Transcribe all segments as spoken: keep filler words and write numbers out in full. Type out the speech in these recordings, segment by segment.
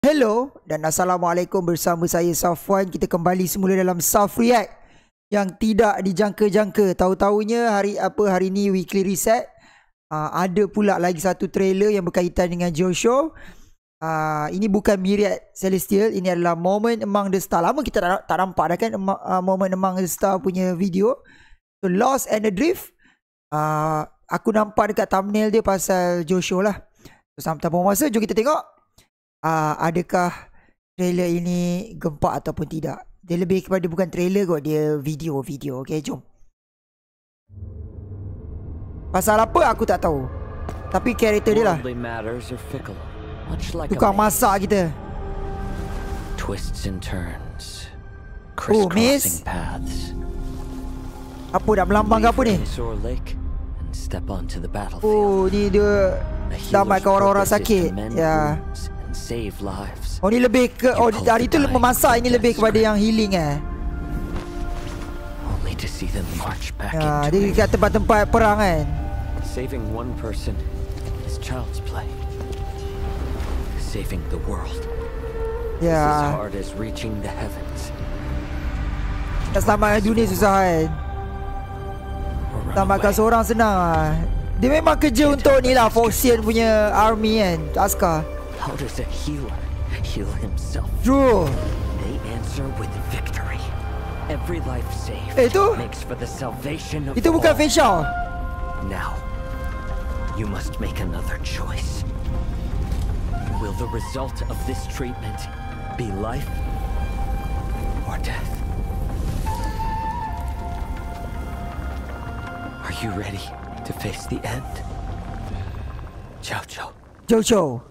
Hello dan Assalamualaikum, bersama saya Safwan. Kita kembali semula dalam Saf React yang tidak dijangka-jangka. Tahu-tahunya hari apa hari ni weekly reset, uh, ada pula lagi satu trailer yang berkaitan dengan Joshua. Uh, ini bukan Myriad Celestial, ini adalah Moment Among the Stars. Lama kita tak, tak nampak dah kan uh, Moment Among the Stars punya video. So Lost and Adrift, uh, aku nampak dekat thumbnail dia pasal Joshua lah. So sampai masa, jom kita tengok Uh, adakah trailer ini gempak ataupun tidak. Dia lebih kepada bukan trailer kot, dia video-video. Okay, jom. Pasal apa aku tak tahu, tapi karakter dia lah tukang masak kita. Twists and turns, Oh, miss. Apa dah melambang ke apa ni? Oh, ni dia selamatkan orang-orang sakit. Ya. Oh, ni lebih ke, oh hari tu memasak, ini lebih kepada yang healing eh. Ya, dia dekat tempat-tempat perang kan. Saving one person is child's play. Saving the world is as hard as reaching the heavens. Nak selamatkan dunia susah kan. Selamatkan seorang senang lah. Dia memang kerja untuk ni lah, Foxian punya army kan, askar. How does a healer heal himself? True. They answer with victory. Every life saved eh, itu? makes for the salvation of Itu bukan facial. Now, you must make another choice. Will the result of this treatment be life or death? Are you ready to face the end? Jojo. Jojo.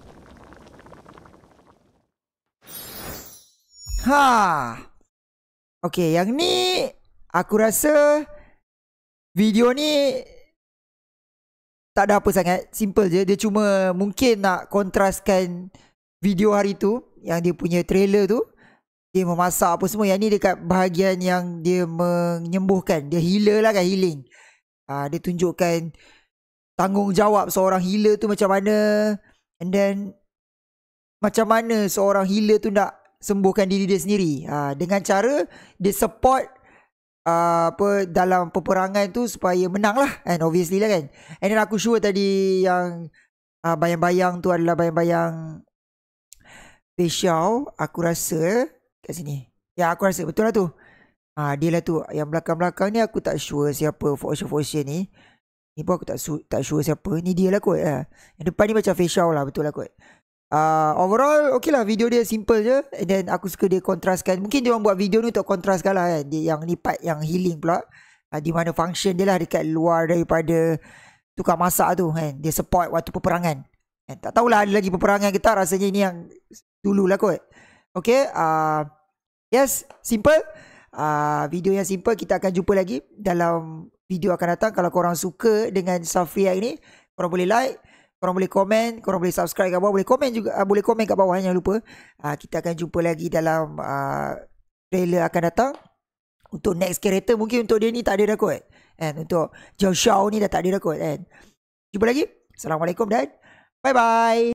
Ha. Okay, yang ni aku rasa video ni tak ada apa sangat, simple je. Dia cuma mungkin nak kontraskan video hari tu, yang dia punya trailer tu, dia memasak apa semua. Yang ni dekat bahagian yang dia menyembuhkan, dia healer lah kan, healing. Ha, dia tunjukkan tanggungjawab seorang healer tu macam mana, and then macam mana seorang healer tu nak sembuhkan diri dia sendiri, ha, dengan cara dia support uh, apa dalam peperangan tu supaya menang lah, and obviously lah kan. And then aku sure tadi yang uh, bayang-bayang tu adalah bayang-bayang facial. Aku rasa kat sini, ya aku rasa betul lah tu. Ha, dia lah tu. Yang belakang-belakang ni aku tak sure siapa Foxian ni. Ni pun aku tak, tak sure siapa. Ni dia lah kot, ha. Yang depan ni macam facial lah, betul lah kot. Uh, overall okay lah, video dia simple je. And then aku suka dia kontraskan. Mungkin dia orang buat video ni untuk kontraskan lah kan. Dia, yang ni part yang healing pula, uh, di mana function dia lah dekat luar daripada tukang masak tu kan. Dia support waktu peperangan, eh, tak tahulah ada lagi peperangan ke tak. Rasanya ini yang dulu lah kot. Okay, uh, yes, simple. uh, Video yang simple. Kita akan jumpa lagi dalam video akan datang. Kalau korang suka dengan Saf React ni, korang boleh like, korang boleh komen, korang boleh subscribe kat bawah, boleh komen juga, uh, boleh komen kat bawah, jangan lupa. Uh, kita akan jumpa lagi dalam uh, trailer akan datang. Untuk next character mungkin untuk dia ni tak ada dah kot. And untuk Joshua ni dah tak ada dah kot. And jumpa lagi. Assalamualaikum dan bye bye.